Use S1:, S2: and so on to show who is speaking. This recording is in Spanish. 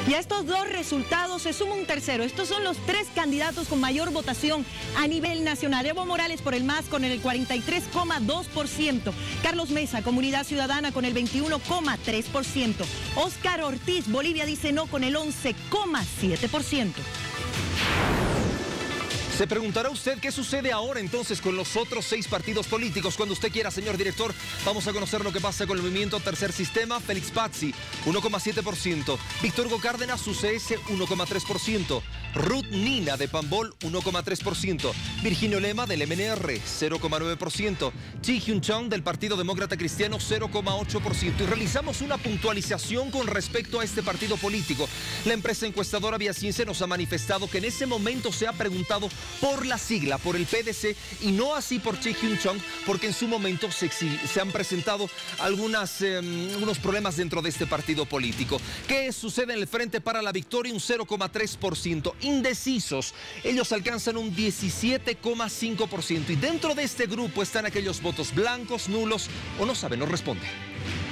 S1: Y a estos dos resultados se suma un tercero. Estos son los tres candidatos con mayor votación a nivel nacional. Evo Morales por el MAS con el 43,2%. Carlos Mesa, Comunidad Ciudadana con el 21,3%. Óscar Ortiz, Bolivia dice no con el 11,7%.
S2: Se preguntará usted qué sucede ahora entonces con los otros 6 partidos políticos. Cuando usted quiera, señor director, vamos a conocer lo que pasa con el movimiento Tercer Sistema. Félix Pazzi, 1,7%. Víctor Hugo Cárdenas, UCS, 1,3%. Ruth Nina de Pambol, 1,3%. Virginio Lema del MNR, 0,9%. Chi Hyun Chong del Partido Demócrata Cristiano, 0,8%. Y realizamos una puntualización con respecto a este partido político. La empresa encuestadora Viacince nos ha manifestado que en ese momento se ha preguntado por la sigla, por el PDC, y no así por Chi Hyun Chong, porque en su momento se han presentado algunos problemas dentro de este partido político. ¿Qué sucede en el Frente para la Victoria? Un 0,3%. Indecisos, ellos alcanzan un 17,5%. Y dentro de este grupo están aquellos votos blancos, nulos o no saben, no responden.